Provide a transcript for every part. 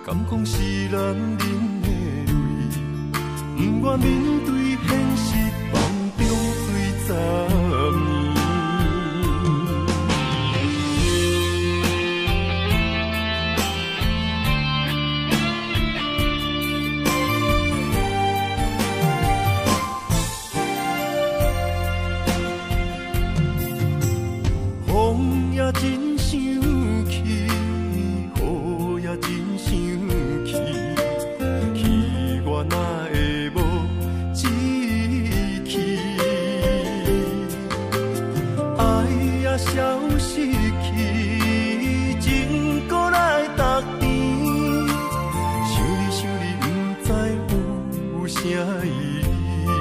敢讲是男人的泪，不愿面对现实，梦中醉10年。风也真生气，雨也真生气，气我哪会无志气？爱也消失去，情搁来逐甜，想你想你，不知有啥意义？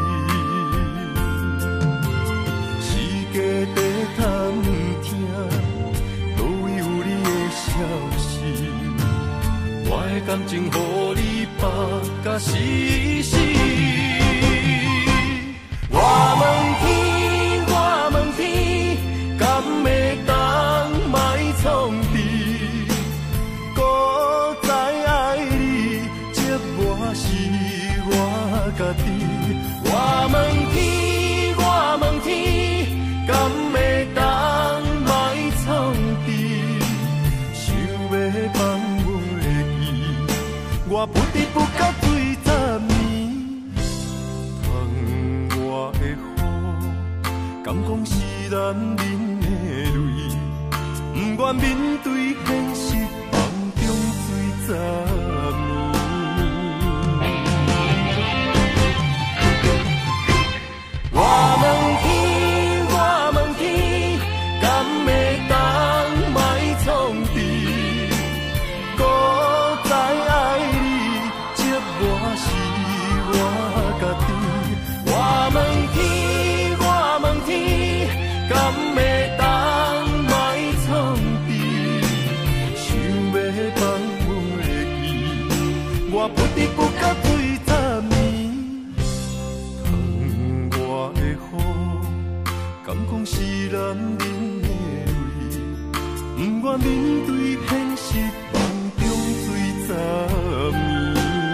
世界在探听，倒位有你的消息？我的感情，予你绑甲死死。我问天，我问天，敢会当莫创治？搁再爱你，折磨是我家己。我问天，我问天，敢会当莫创治？想要放阮的意，我不得不甲醉10年。窗外的雨，敢讲是男人的泪，不愿面对现实，梦中醉10年。我问天，我问天，敢会当莫创治？搁再爱你，折磨是我家己。我问天，我问天，敢会当莫创治？想要放阮的意，我不得不甲醉10年。窗外的雨，敢讲是男人的泪，不愿面对现实，梦中醉10年。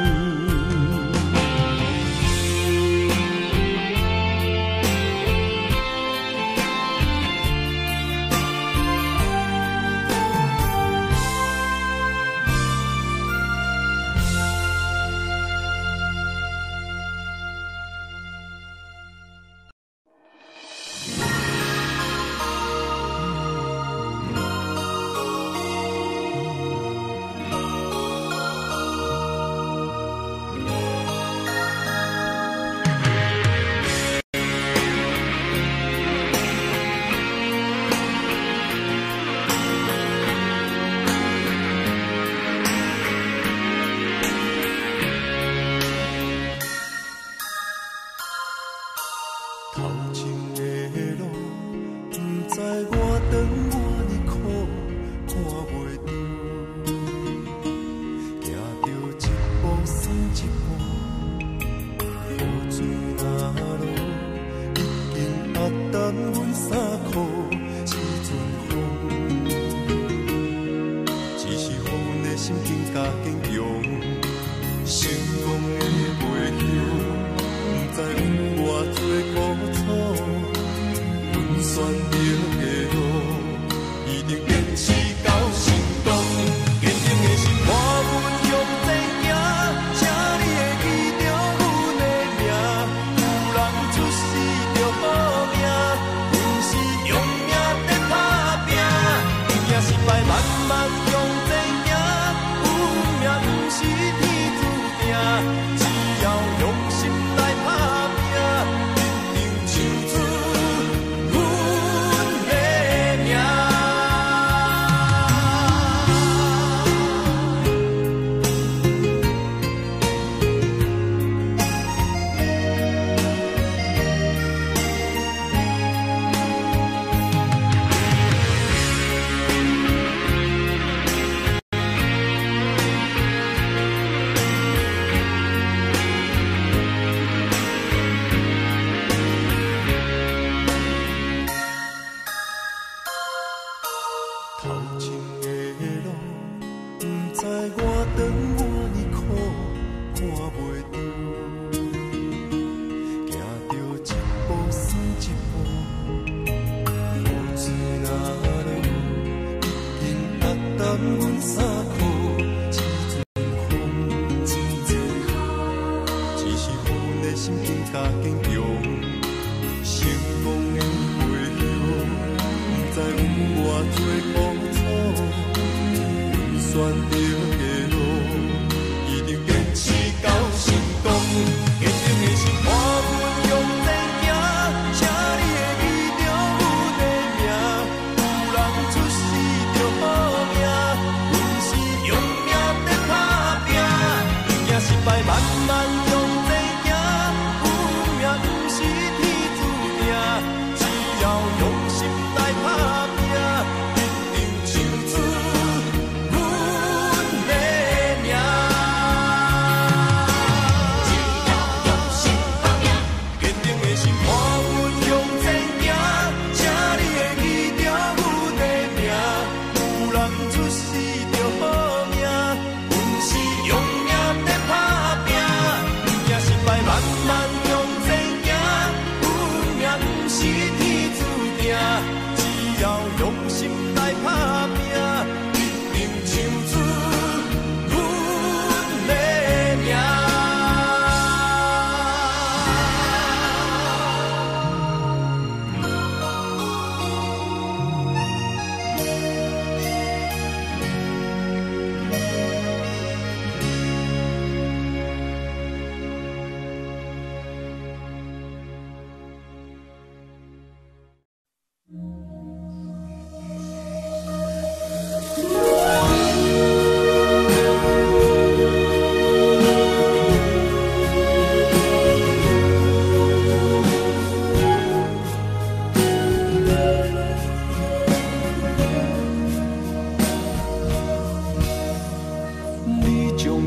头前的路，不知我长我哩苦，看袂着，行着一步算一步，雨水若落，已经压淡阮衫裤，时阵风，只是予阮的心更加坚强，成功的背后。不知有偌多苦楚，阮选择的路，一定坚持到成功。坚定的心，看阮向前行，请你会记着阮的名。有人出世着好命，阮是用命在打拼。赢也失败，慢慢向前行，运命不是天注定，只要用心来打拼。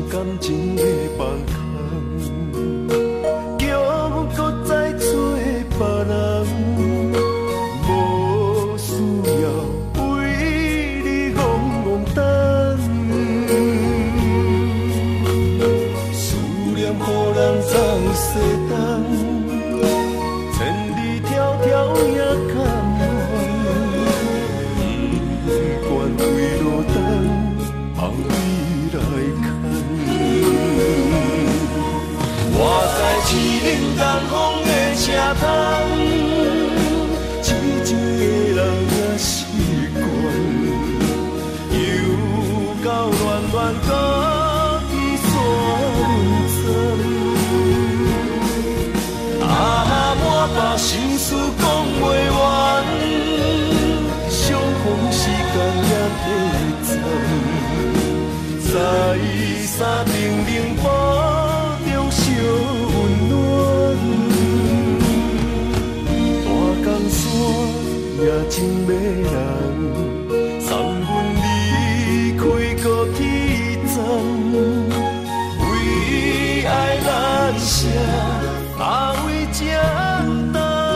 感情的放空，叫阮搁再找别人，无需要为你戆戆等。思念予人总西东，千里迢迢也甘愿，不管归路灯，望你来牵。我在市冷东风的车窗，痴情的人也习惯，又到恋恋搁去山针。啊，满腹心事讲袂完，相逢时间也短暂，在山顶冷波中烧温暖。大江山也真迷人，送阮离开高铁站，为爱难舍，阿为这等。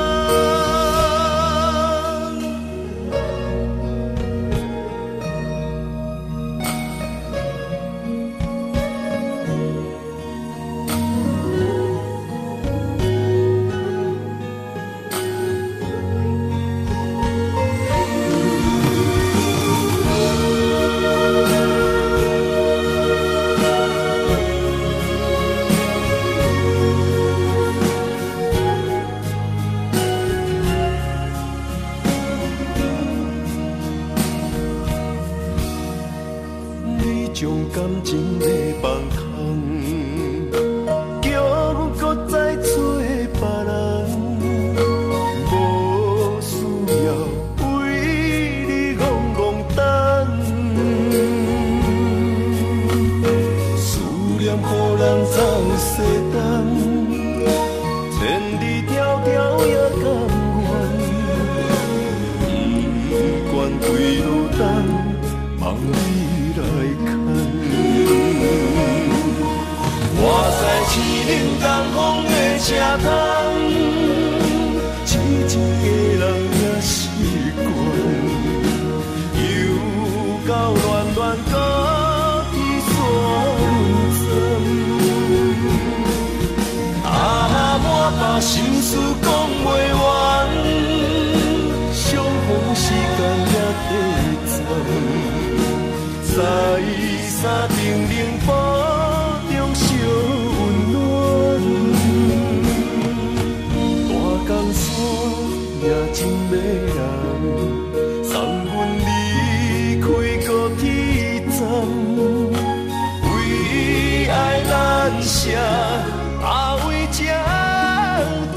将感情的放空，叫阮搁再找别人，无需要为你戆戆等。思念予人总西东，千里迢迢也甘愿，不管归路灯，望你来牵。我在市冷东风的车窗，痴情的人也习惯，又到恋恋搁去山针。啊，满腹心事讲袂完，相逢时间也短暂。在山顶冷波中烧温暖，大江山也真迷人，送阮离开高铁站，为爱难舍，阿为这等。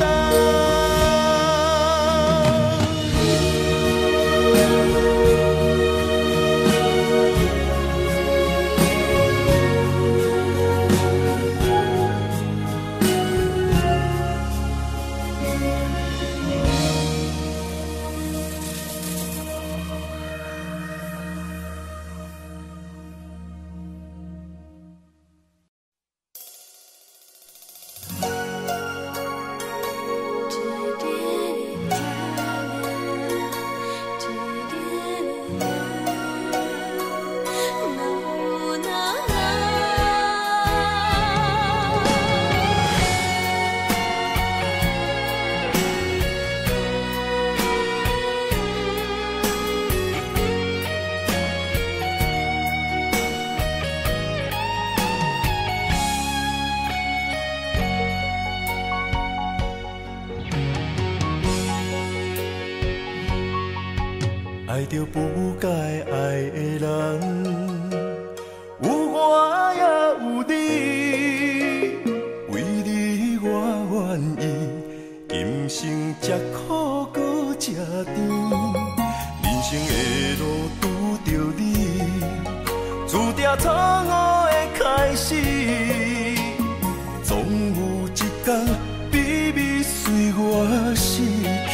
爱着不该爱的人，有我也有你，为你我愿意，今生吃苦搁吃甜，人生的路拄着你，注定错误的开始，总有一天秘密随我逝去。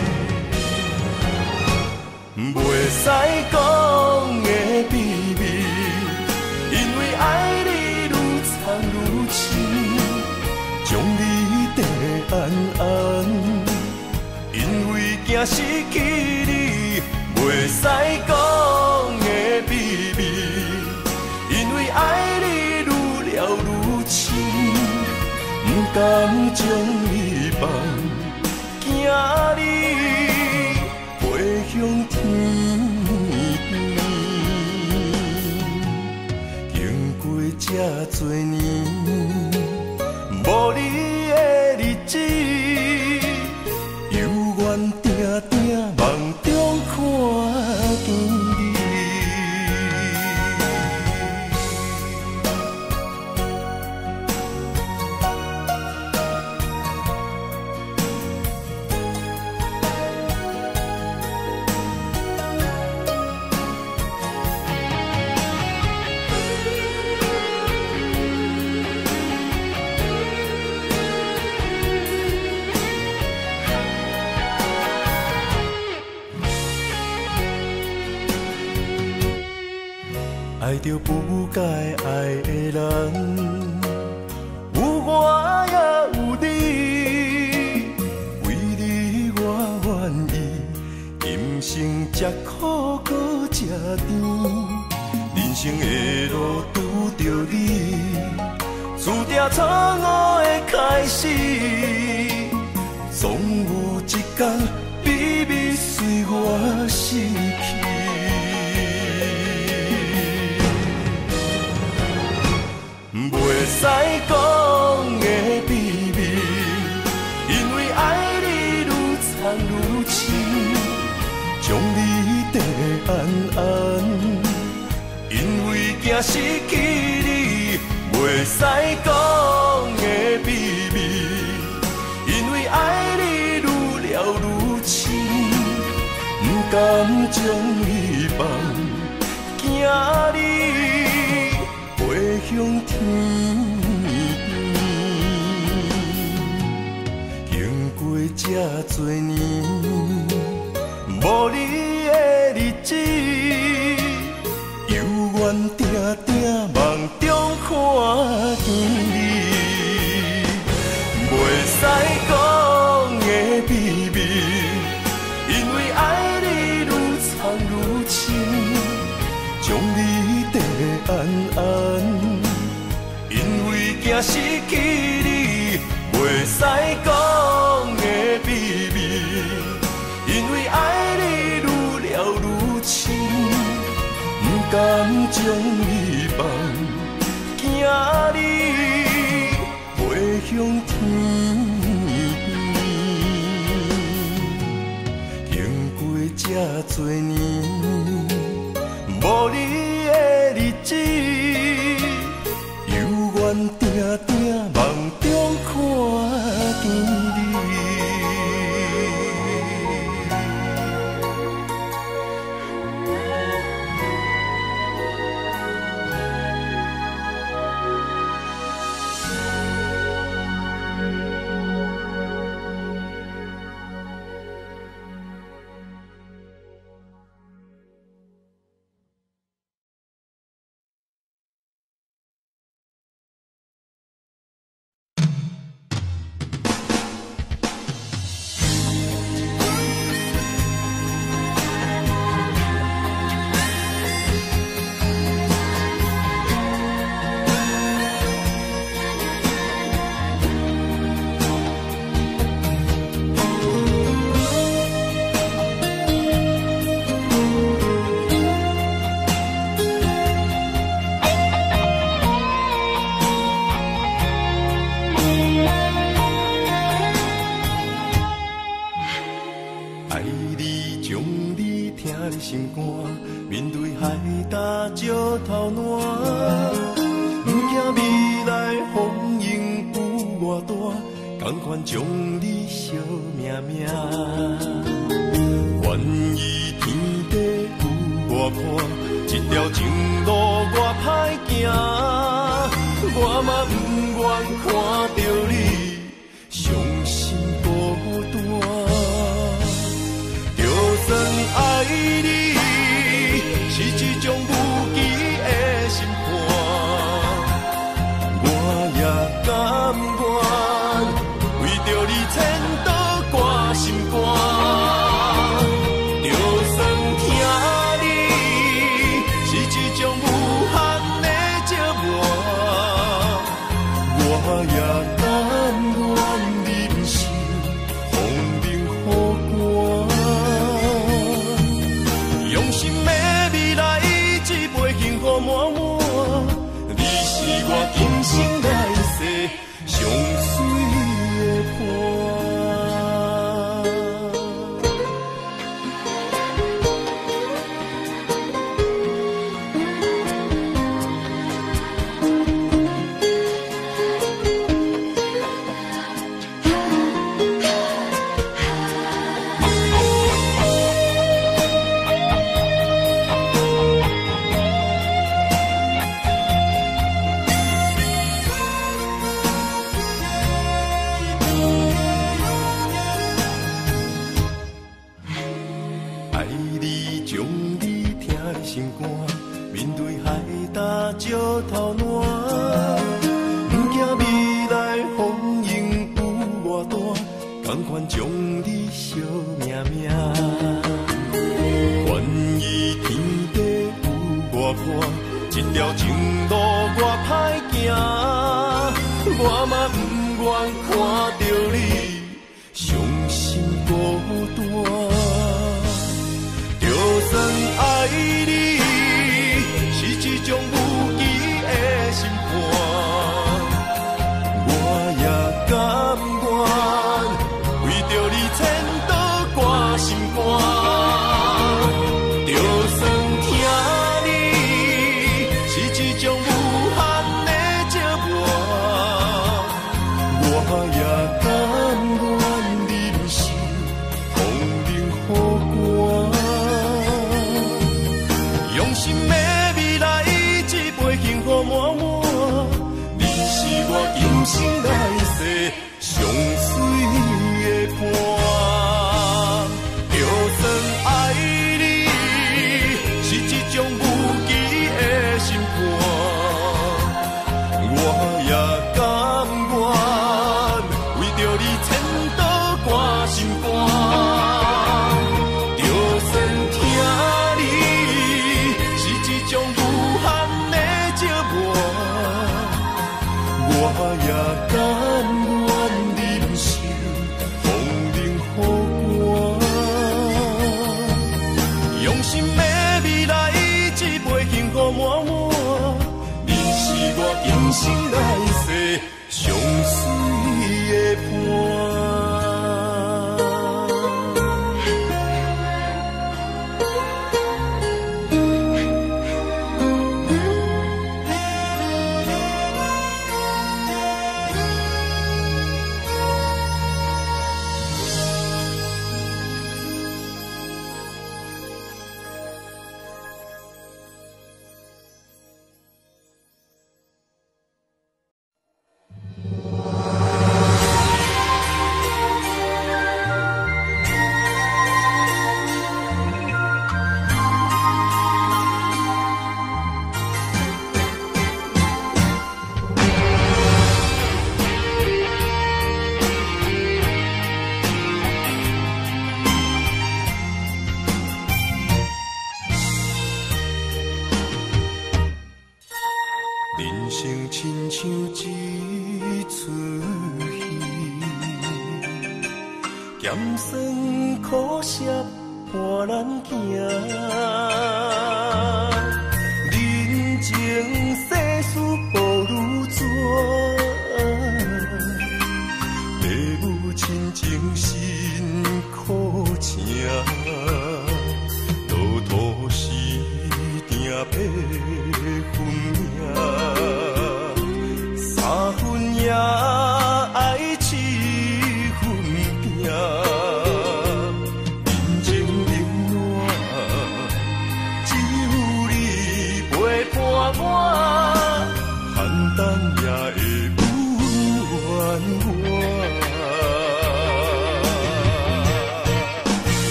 袂使讲的秘密， 深，将你地安安，因为惊失去你，袂使讲的秘密，因为爱你愈了愈深，不甘将你放，惊你飞向天。这多年，无你的日子，犹原定定梦中看见你。爱着不该爱的人，有我也有你，为你我愿意，今生吃苦搁吃甜，人生的路拄着你，注定错误的开始，总有一天秘密随我逝去。袂使讲的秘密，因为爱你愈藏愈深，将你地安安，因为惊失去你，袂使讲的秘密，因为爱你愈了愈深，不甘将你放，惊你飞向天，经过这多年，无你的日子，犹原定定梦中看见你，袂使讲的秘密，因为爱你愈藏愈深，将你地安安，因为惊失去你，袂使讲的秘密，因为爱你愈了愈深，不甘将你放，惊你飞向天，经过这多年，无你的日子，犹原定定梦中看见你。心肝，面对海大石头烂，不惊未来风影有偌大，甘愿将你惜命命。愿意天地有我看，这条情路我歹行，我嘛不愿看到你伤心孤单。就算爱你是一种无期的审判，我也我今生来世上水的伴。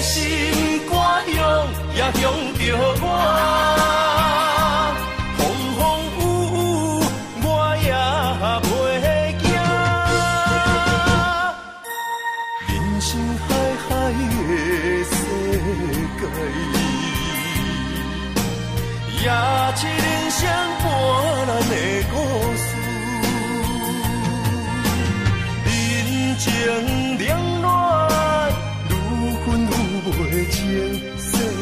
向着我，风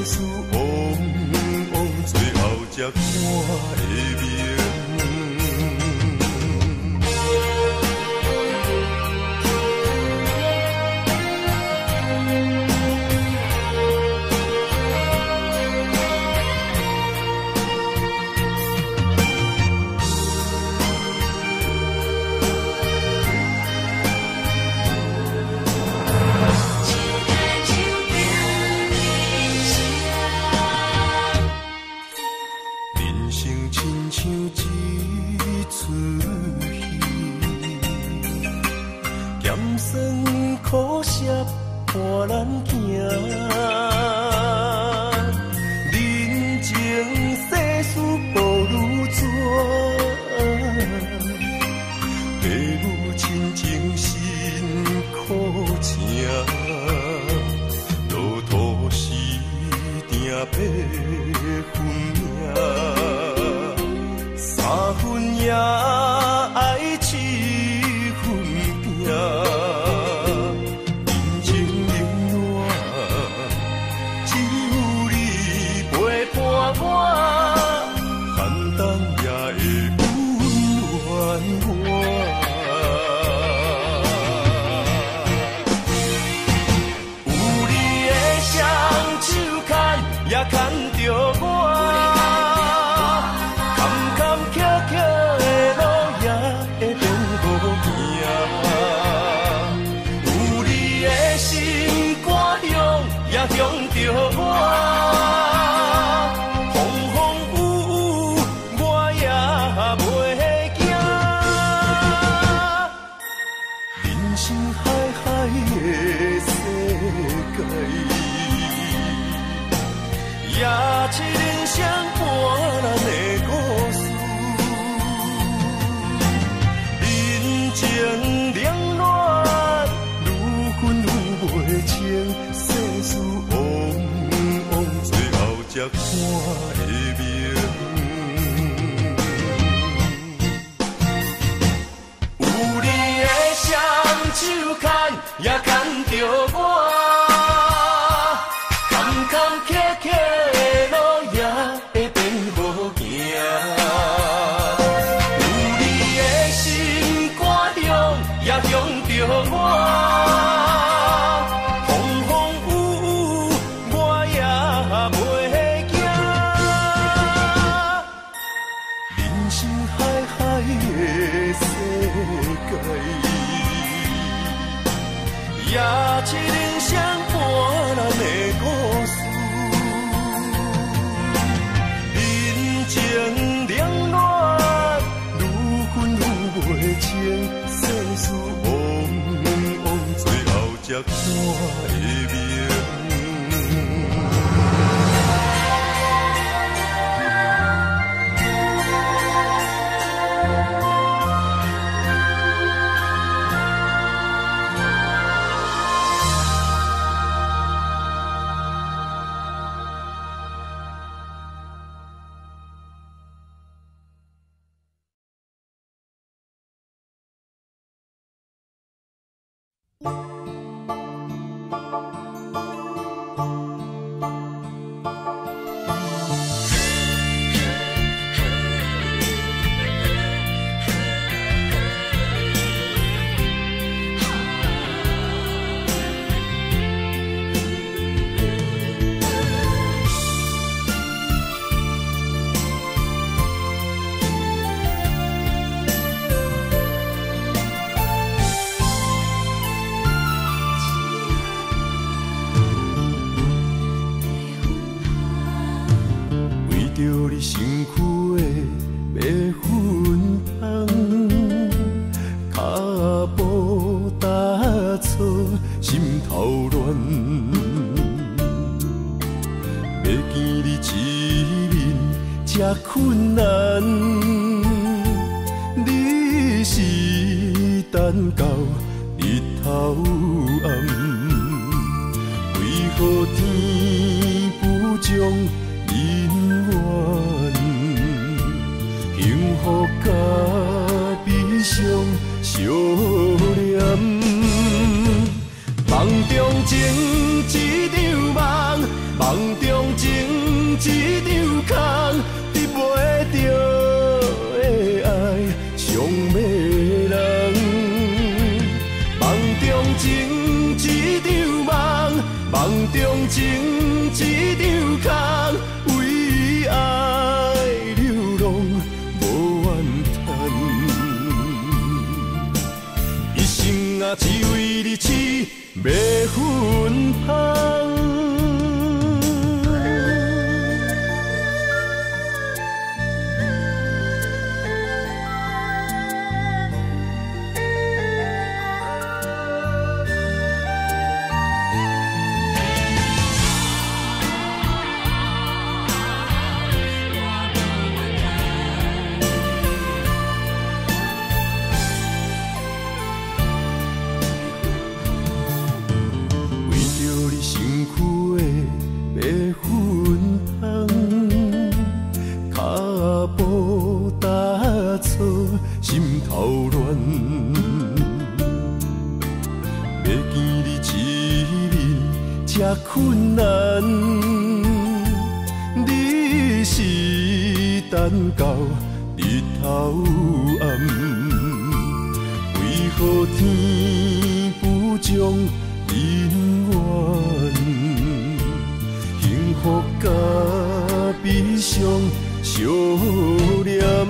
事往往最后才看会明。伴咱行，人情世事无如纸，父母亲情辛苦情，路途时定八分命，三分也爱七分拼。也牵着我，坎坎坷坷的路也会变好行。有你的心肝乡，也向着我，风风雨雨我也袂惊。人生海海的世界。也是人生半咱的故事，人情冷暖，愈分愈袂清，世事往往最后才看会明。有你的双手牵，也牵着我，坎坎坷坷。也是人生半咱的故事，人情冷暖，愈分愈袂清，世事往往最后才看会明。困难，你是等到日头暗，为何天不将人怨？幸福甲悲伤相连，梦中情一场梦，梦中情空，得袂着的爱上迷人。梦中情一场梦，梦中情一场空，为爱流浪无怨叹。一心啊，只为你痴，袂分芳。心头乱，要见你一面才困难。你是等到日头暗，为何天不将人怨？幸福甲悲伤相连。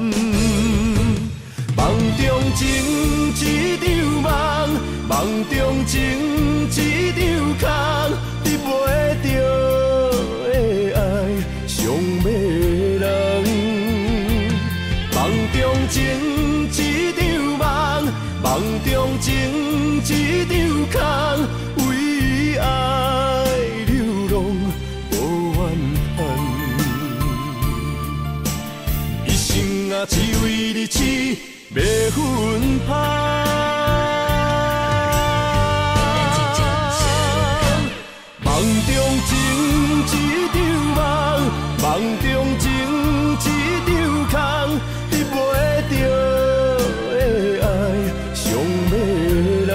梦中情一场梦，梦中情一场空，得袂着的爱上迷人。梦中情一场梦，梦中情一场空，为爱流浪无怨叹。一生啊，只为你痴。袂分芳，梦中情一场梦，梦中情一场空，得袂着的爱上迷人。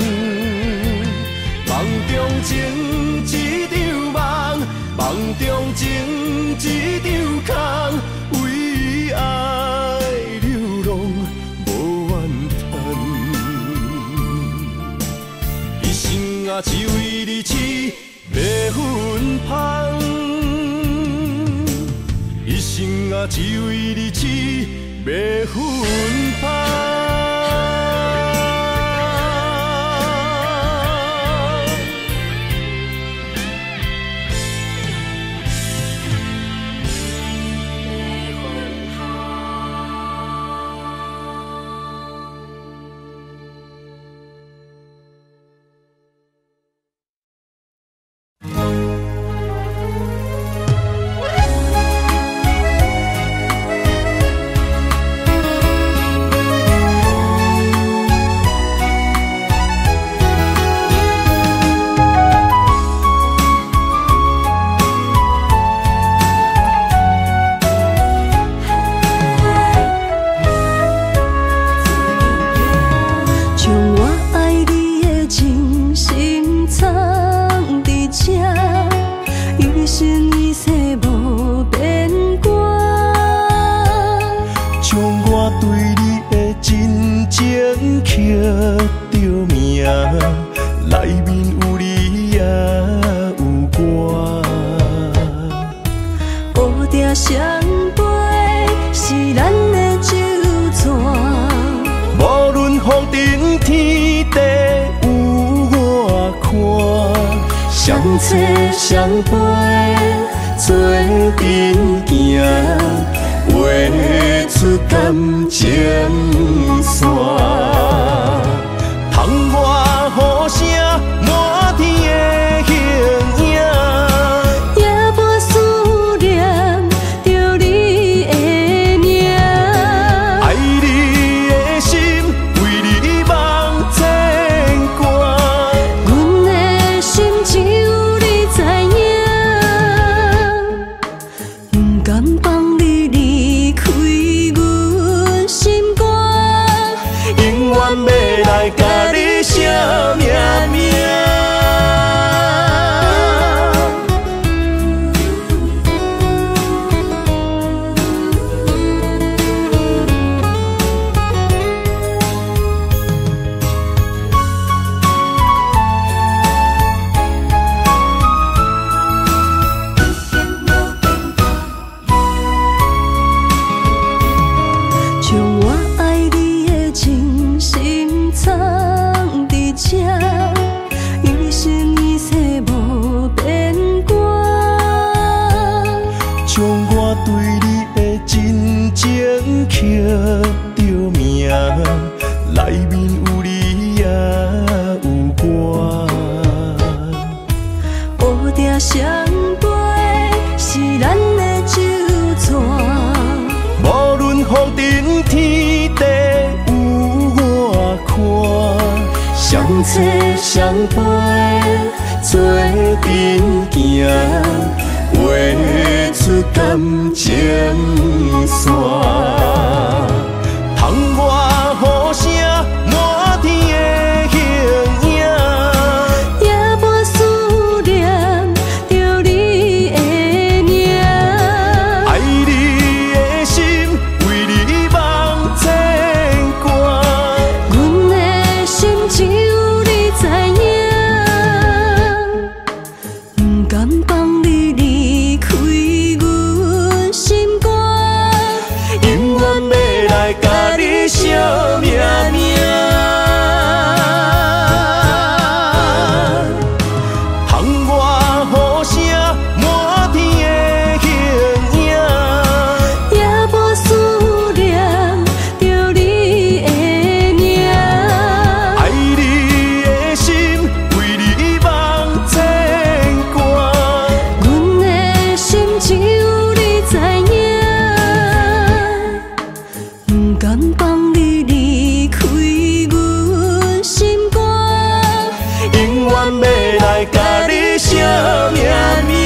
梦中情一场梦，梦中情一场空，为爱。啊，只为你痴，袂分芳。一生啊，只为你痴，袂分芳。相陪做阵行，画出感情线。窗外雨声满天的形影， 夜半思念着你的名。 爱你的心为你梦牵挂， 阮的心只有你知影。不甘放你离开阮心肝。 着名，内面有你也有我。 乌蝶双飞是咱的酒泉， 无论风尘天地有我看，相扯相陪做阵行，画出感情线。窗外雨声满天的形影， 夜半思念着你的名。 爱你的心为你梦牵挂， 阮的心只有你知影，不甘放你离开阮心肝， 永远要来甲你惜命命。窗外雨声满天的形影， 夜半思念着你的名。 爱你的心为你梦牵挂， 阮的心只有你知影，不甘放你离开阮心肝， 永远要来甲你惜命命。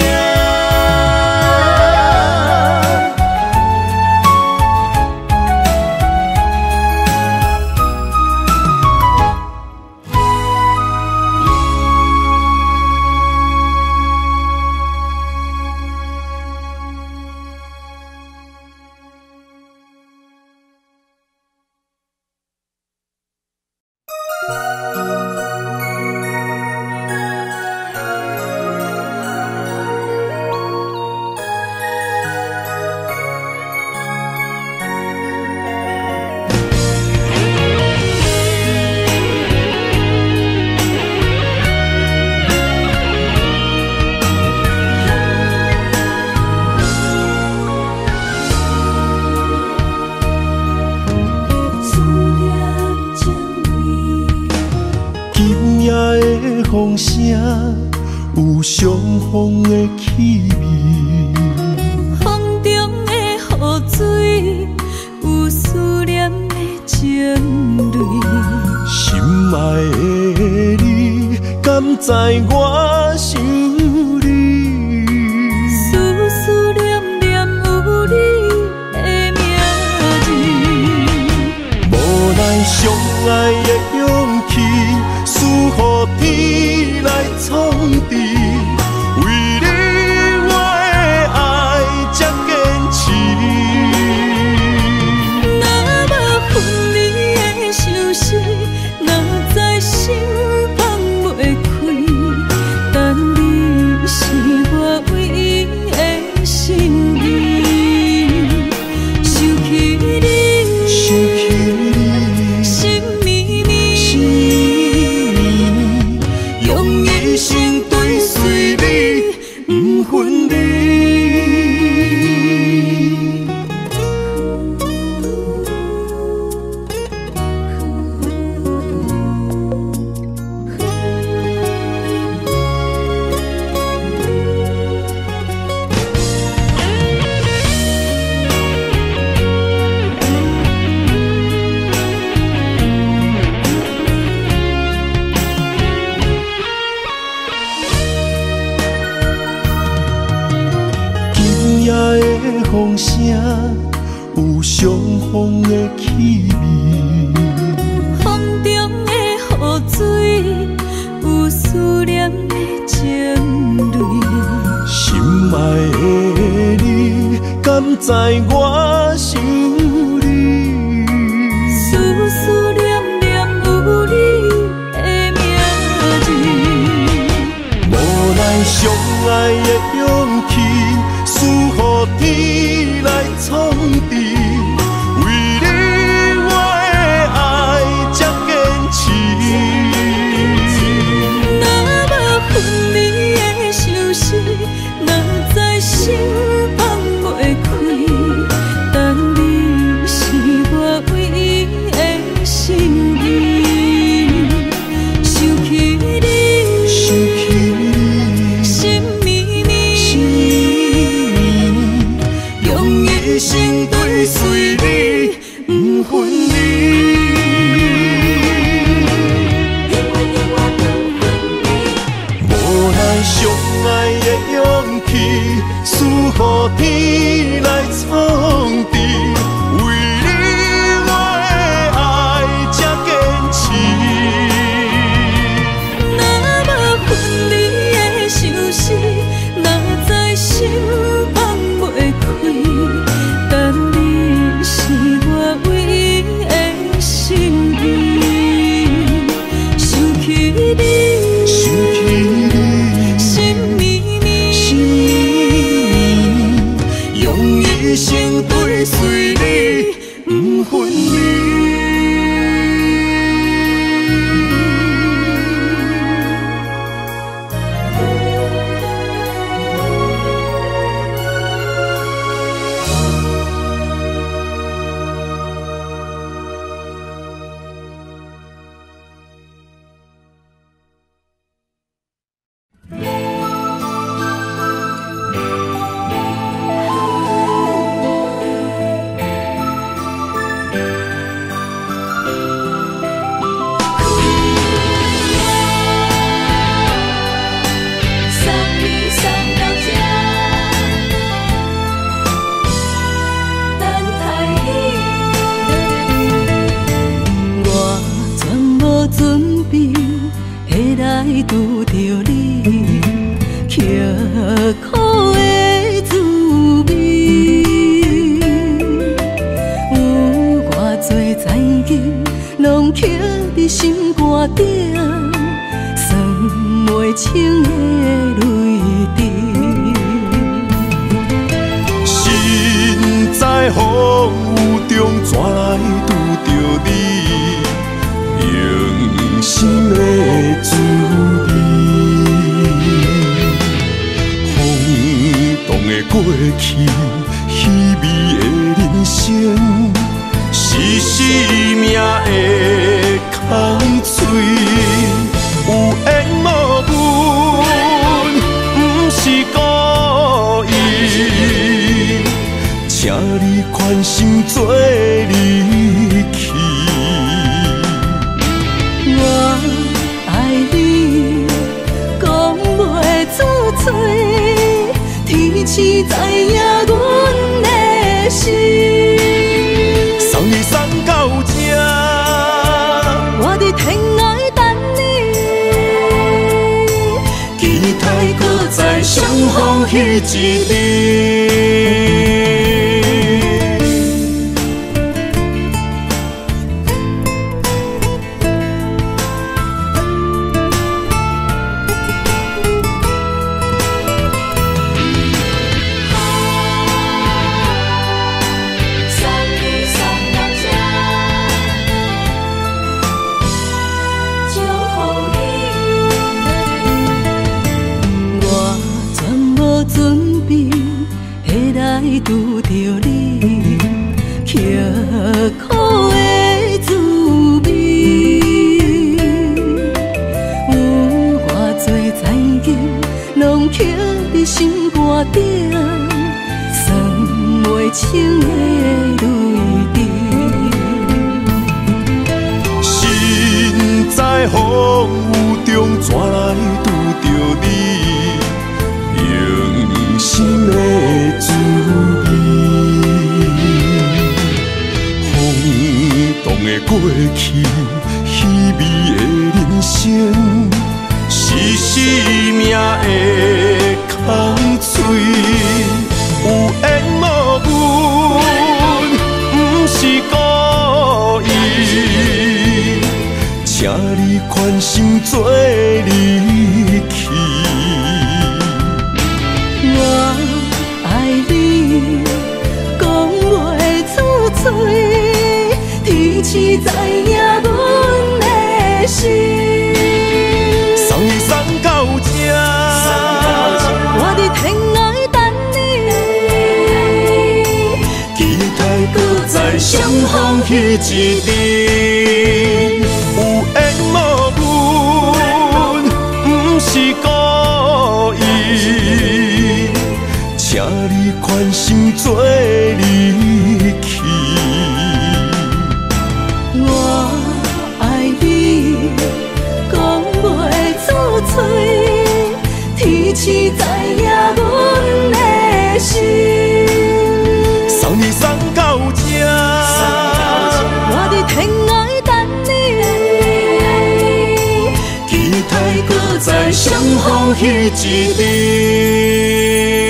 今夜的风声有相逢的气味， 风中的雨水有思念的情泪， 心爱的你，敢知我想你？ 思思念念有你的名字， 无奈相爱的勇气，输予天来创治。为你我的爱才坚持。 若无分离的相思，哪知心放袂开。但你是我唯一的心意，想起你， 想起你， 心绵绵， 心绵绵，用一生追随你，不分离。今夜的风声有相逢的气味， 风中的雨水有思念的情泪， 心爱的你，敢知我想你？ 思思念念有你的名字， 无奈相爱的勇气，输予天来创治。为你我的爱才坚持。 若无分离的相思，哪知心放袂开。但你分离。 拄着你，刻苦的滋味，有偌多前景，拢刻伫心肝顶，算袂清的泪滴。 心在风雨中，怎来拄着你？用心的滋味，风动的过去，稀微的人生，是生命的空嘴，有缘无分，不是故意，请你宽心做离去。 我爱你，讲袂出嘴，天赐知影阮的心。 送你送到这， 我伫天涯等你，期待搁再相逢彼一日。拄着你，刻苦的滋味，有偌多前景，拢刻伫心肝顶，算袂清的泪滴。 心在风雨中，怎来拄着你？用心的滋味，风动的过去，稀微的人生，是生命的空嘴，有缘无分，不是故意，请你宽心做离去。 我爱你，讲袂出嘴，天赐知影阮的心。 送你送到这， 我伫天涯等你， 期待搁再相逢彼一日。有缘无分，不是故意，请你宽心做离去。 我爱你，讲袂出嘴，天赐知影阮的心。 送你送到这， 我伫天涯等你， 期待搁再相逢彼一日。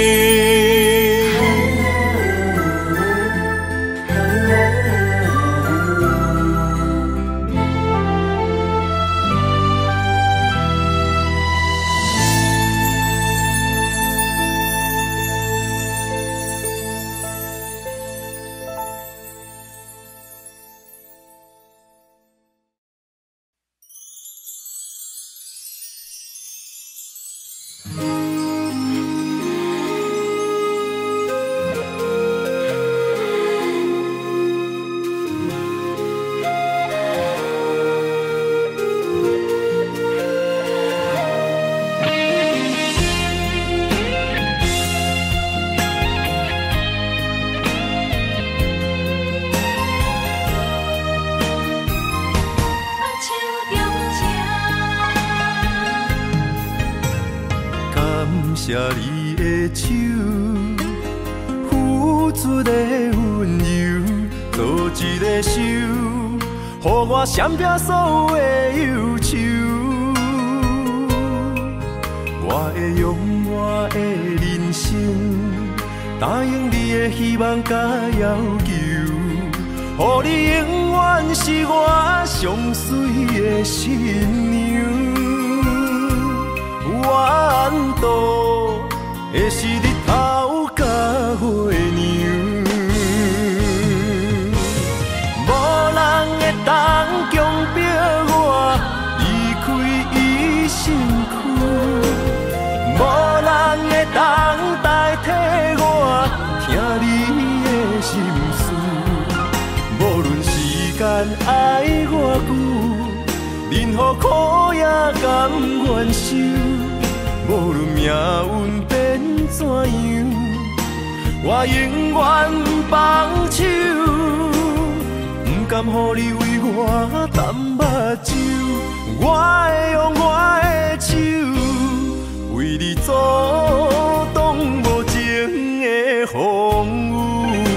谢你的手，付出的温柔，做一个手，予我闪避所有的忧愁。我会用我的人生，答应你的希望甲要求，予你永远是我上水的新娘。缘途会是日头甲月亮，无人会当强迫我离开伊身躯，无人会当代替我听你的心事。无论时间爱我久，任何苦也甘愿受。无论命运变怎样，我永远放手，不甘予你为我淡目睭。我会用我的手，为你阻挡无情的风雨。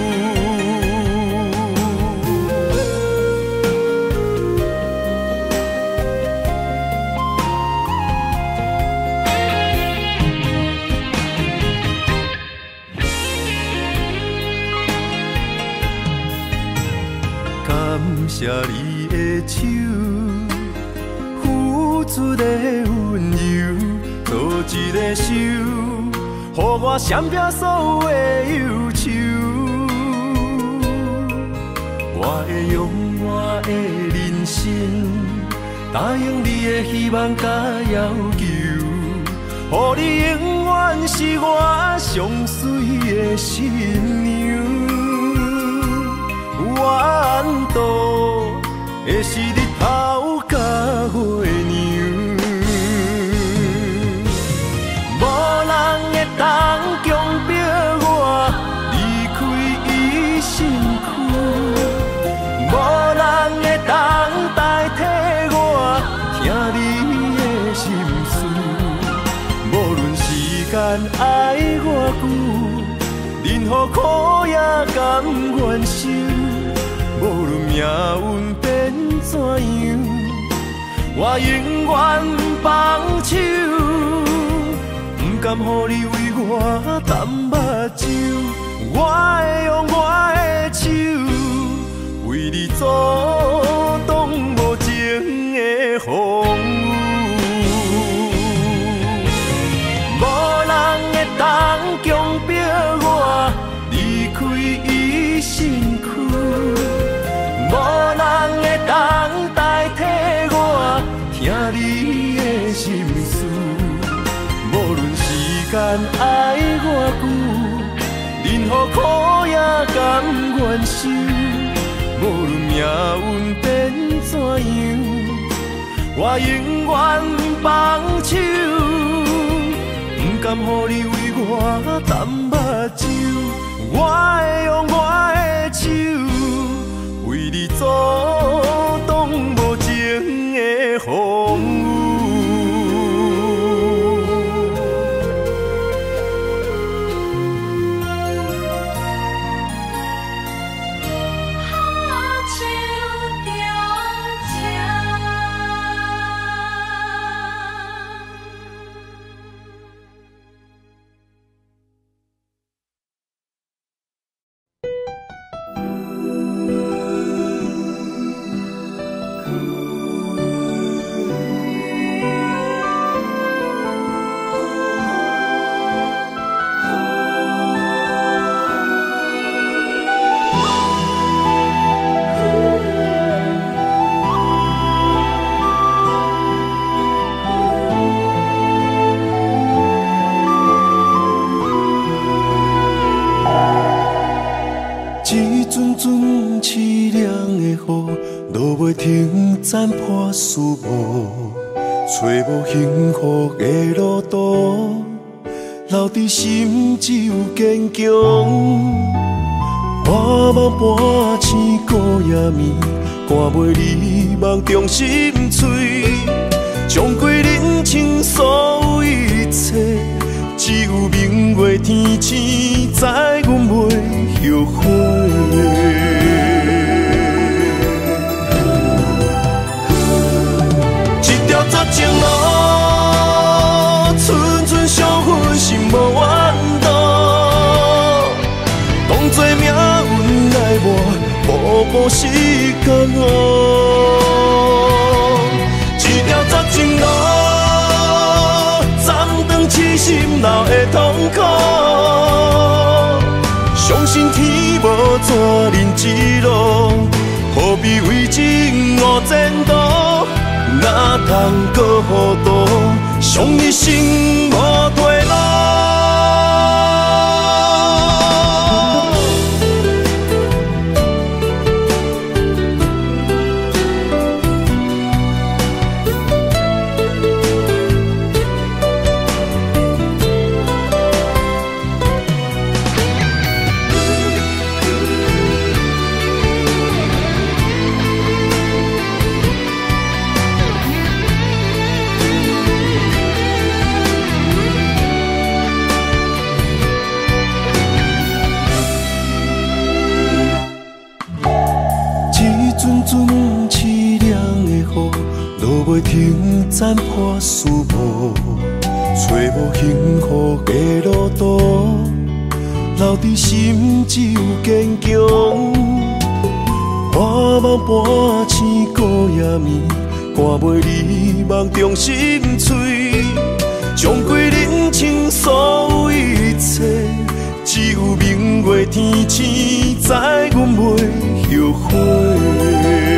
谢你的手，付出的温柔，做一个手，予我闪避所有的忧愁。我会用我的人生，答应你的希望甲要求，予你永远是我上水的新娘。缘途会是日头甲月亮，无人会当强迫我离开伊身躯，无人会当代替我听你的心事。无论时间爱我久，任何苦也甘愿受。无论命运变怎样，我永远放手，不甘予你为我淡目睭。我会用我的手，为你阻挡无情的风雨。无人会当强迫我离开伊身躯，无人会当代替我听你的心事。无论时间爱我久，任何苦也甘愿受。无论命运变怎样，我永远放手，不甘予你为我淡目睭。我会用我的手，为你阻挡无情的风雨。残破树木，找无幸福的路途，留伫心只有坚强。我梦半醒孤夜眠，赶袂你梦中心碎，将归人生所有一切，一只有明月天星知阮袂后悔。一条绝情路，寸寸相分，心无怨妒。当作命运来磨，步步是甘哦。一条绝情路，暂断痴心闹的痛苦。相信天无绝人之路，何必为情误前途？哪通搁糊涂，伤一生无退路。袂停斩破丝无，找无幸福的路途，留伫心只有坚强。半梦半醒过夜暝，赶袂你梦中心碎，将归人生所有一切，只有明月天星知阮袂后悔。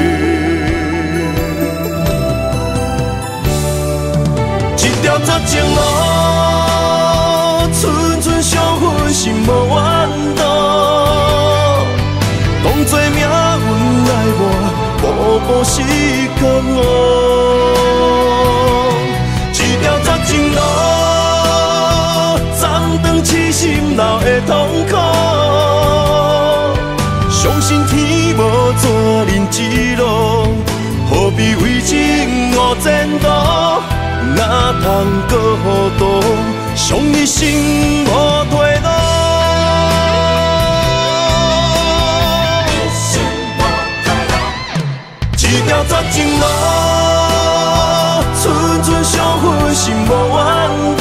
一条绝情路，寸寸相分，心无怨妒。当作命运来磨，步步是甘哦。一条绝情路，暂断痴心闹的痛苦。相信天无绝人之路，何必为情误前途？哪通搁糊涂，伤一生无退路。一条绝情路，寸寸相分，心无怨妒。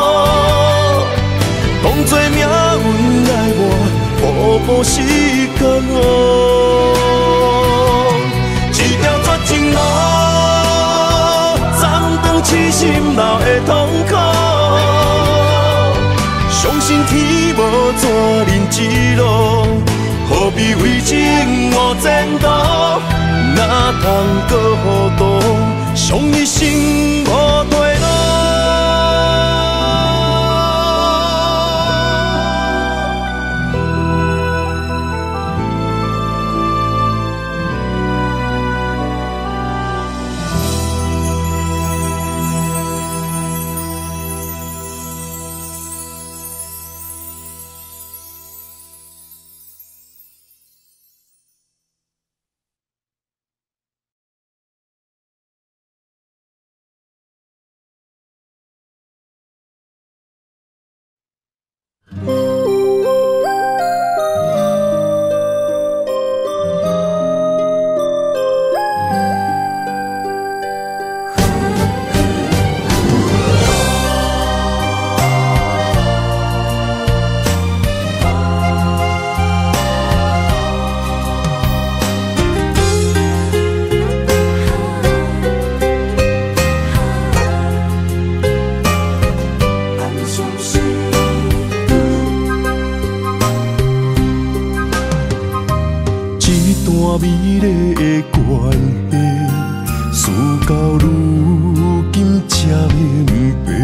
当作命运来磨，步步是甘哦。一条绝情路，痴心闹的痛苦，相信天无绝人之路，何必为情误前途？哪通搁糊涂，伤一生无退路。美丽的关系，事到如今才明白，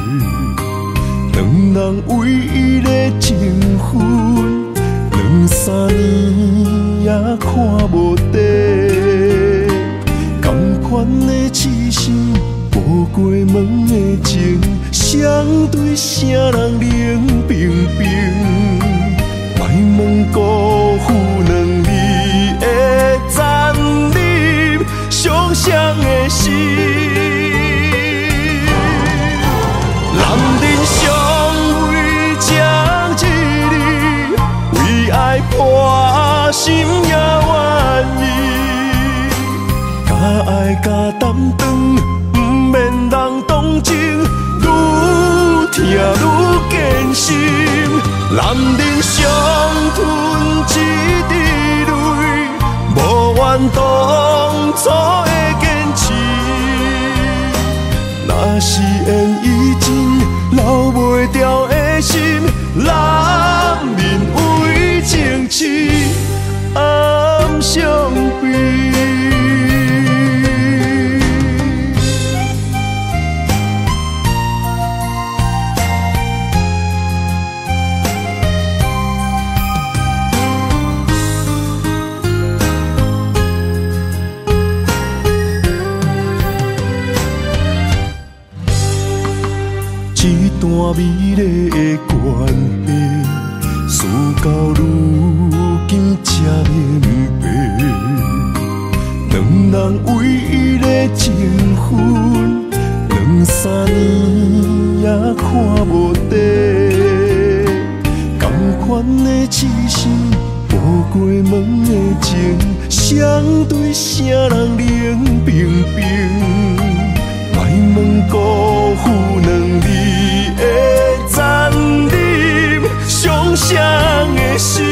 两人唯一的情分，2、3年也看无底。同款的痴心，无过门的情，相对啥人冷冰冰？莫问辜负两字的残忍，伤伤的心，人人伤。 爱加担当，不免人同情，愈听愈艰辛。男人伤吞一滴泪，无怨当初的坚持。若是缘已尽，留袂掉的心，人面为情痴，暗伤悲。一段美丽的关系，事到如今才明白，两人唯一的情分，2、3年也看无底。同款的痴心，步过门的情，相对啥人冷冰冰？莫问辜负两字的残忍，伤谁的心？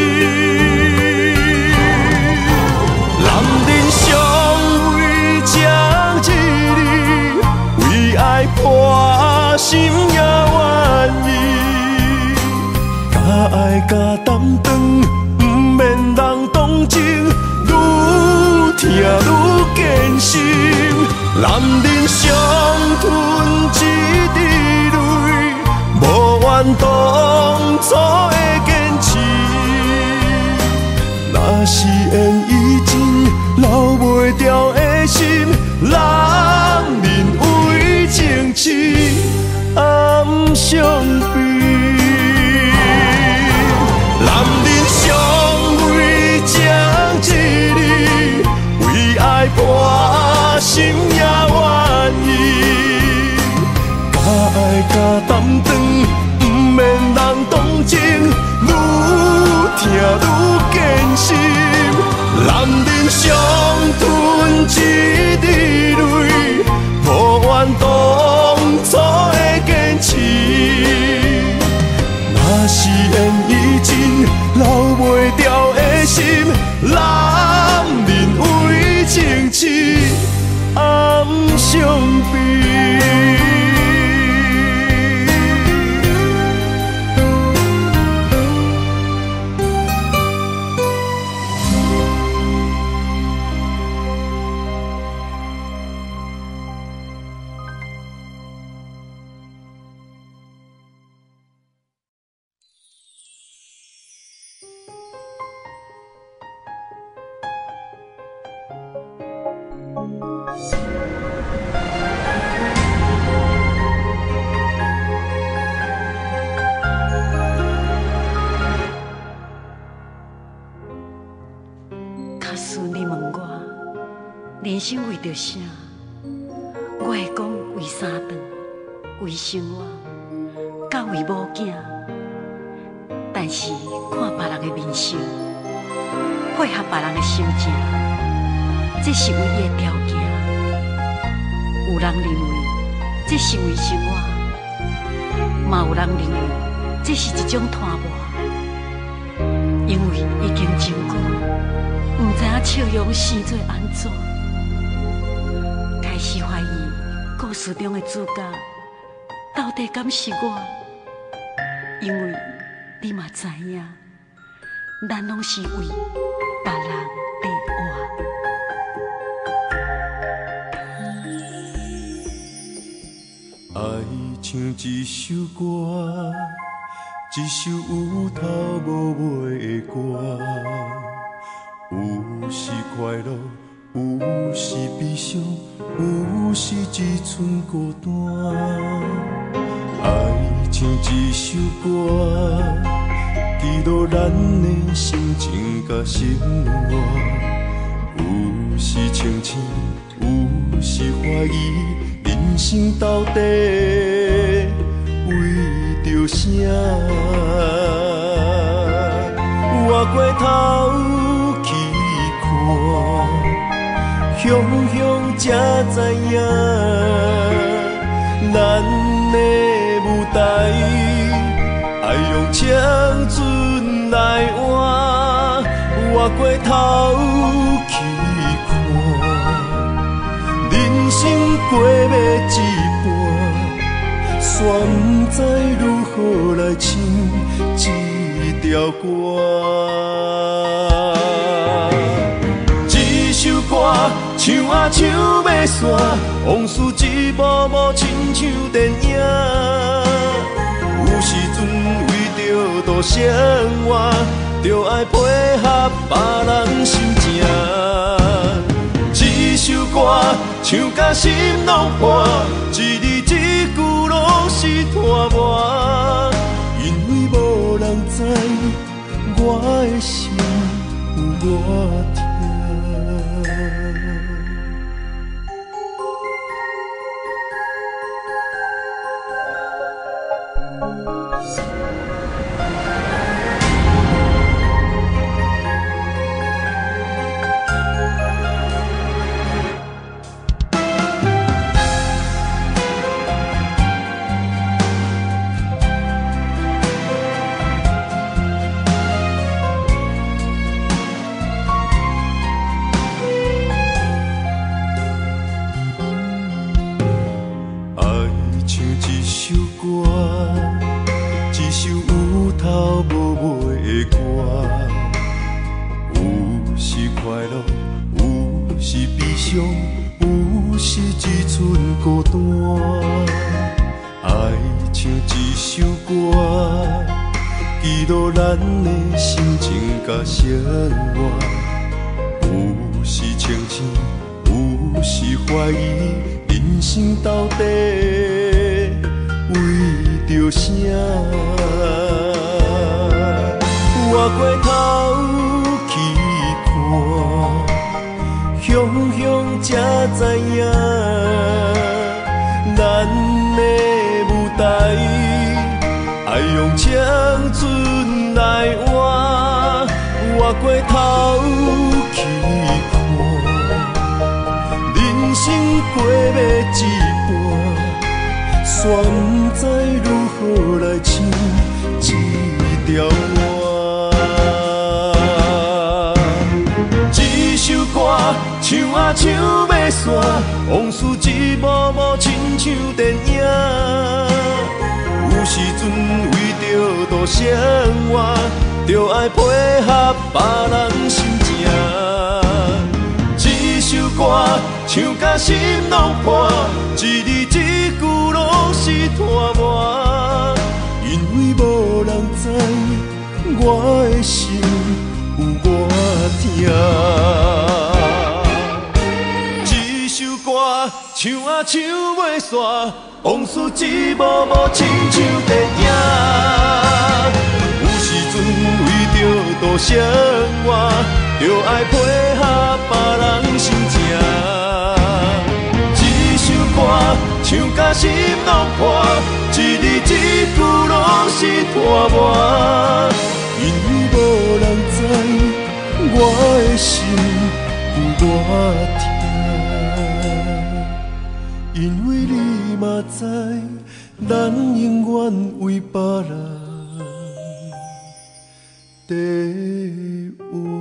男人尚为情一字，为爱破心也愿意。加爱加担当，不免人同情，愈听愈艰辛。男人伤吞一滴泪，无怨当初的坚持。若是缘已尽，留袂掉的心，人面为情痴，暗伤悲。男人尚为情一字，为爱破心也愿意。加爱加担当，不免人同情，愈听愈艰辛。男人伤吞一滴泪，无怨当初的坚持。若是缘已尽，留袂掉的心，人面为情痴，暗伤悲。 假使你问我，人生为着啥？我会讲为三顿，为生活，甲为某囝。但是看别人的面相，配合别人的心情，这是唯一的条件。有人认为这是为生活，嘛有人认为这是一种拖磨，因为已经真久。不知影笑容生做安怎，开始怀疑故事中的主角到底敢是我？因为你嘛知影，咱拢是为别人爱在活。 像一首歌，一首有头无尾的歌。有时快乐，有时悲伤，有时只剩孤单。爱像一首歌，记录咱的心情甲生活。有时清醒，有时怀疑，人生到底为着啥？活过头。 雄雄才知影，咱的舞台爱用青春来换，越过头去看，人生过要一半，煞不知如何来唱这条歌。首歌唱啊唱要煞，往事一幕幕亲像电影。有时阵为着度生活，就爱配合别人心情。一首歌唱甲心拢破，一字一句拢是拖磨。因为无人知我的心有偌痛。有时只剩孤单，爱唱一首歌，记录咱的心情甲生活。有时清醒，有时怀疑，人生到底为着啥？越过头去看，雄雄才知影，咱的舞台爱用青春来换。越过头去看，人生过要一半，煞不知如何来唱这条歌。一首歌唱啊唱要煞，往事一幕幕亲像电影。有时阵为着度生活，就爱配合别人心情。一首歌唱甲心拢破，一字一句拢是拖磨。因为无人知我的心有偌痛。一首歌唱啊唱要煞，往事一幕幕亲像电影。有时阵为着度生活，就爱配合别人心情。一首歌唱甲心拢破，一字一句拢是拖磨。因为无人知我的心有偌痛，因为你嘛知，咱永远为别人。地位。